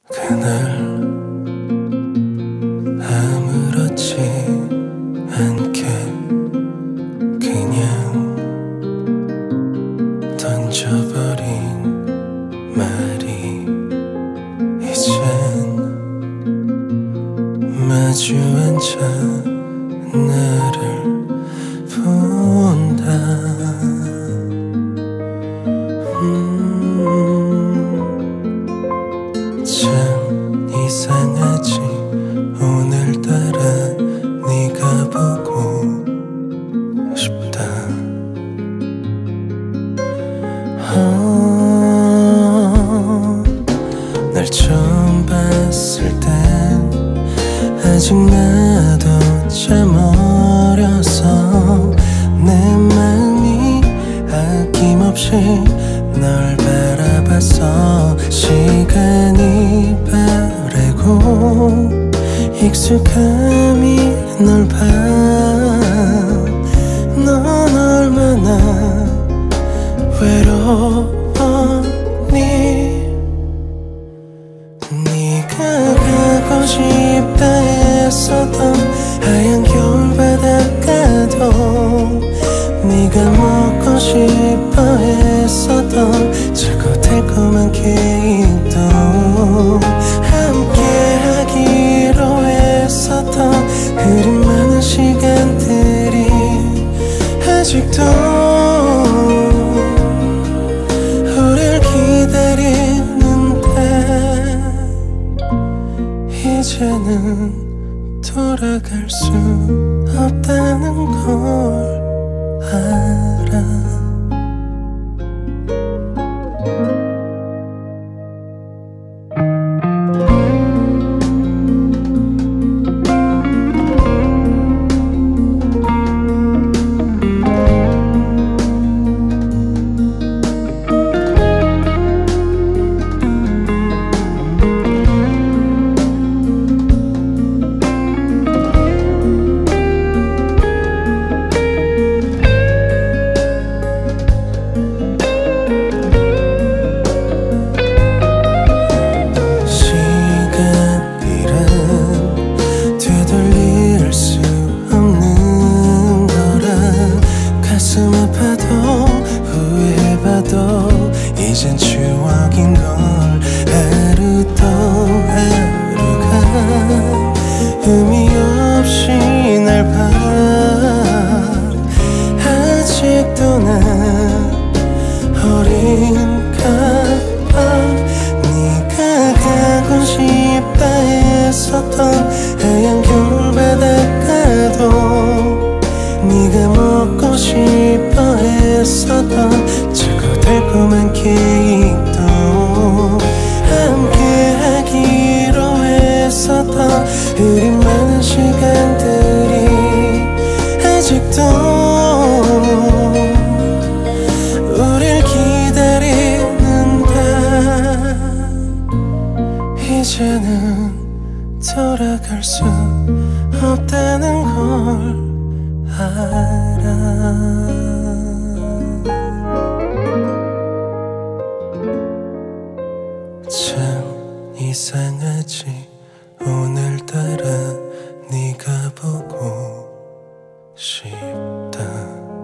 그날 아무렇지 않게 그냥 던져버린 말이 이젠 마주 앉아 나를 본다. 참 이상하지 오늘따라 네가 보고 싶다. 날 처음 봤을 땐 아직 나도 참 어려서 내 마음이 아낌없이 널 바라봤어. 시간이 바래고 익숙함이 널 봐. 넌 얼마나 외로웠니. 네가 가고 싶다 했었던 하얀 겨울바닷가도 네가 먹고 싶어 했었던 차고 달콤한 케이크도 함께 하기로 했었던 그리 많은 시간들이 아직도 우릴 기다리는데 이제는 돌아갈 수 없다는 걸 알아. 가슴 아파도 후회해봐도 이젠 추억인 걸. 하루 또 하루가 의미 없이 날 봐. 아직도 난 어린가 봐. 네가 가고 싶다 했었던 하얀 겨울바닷가도 네가 먹고 싶어 했었던 차고 달콤한 케이크도 함께 하기로 했었던 그리 많은 시간들이 아직도 우릴 기다리는데 이제는 돌아갈 수 없다는 걸 알아. 참 이상하지 오늘따라 네가 보고 싶다.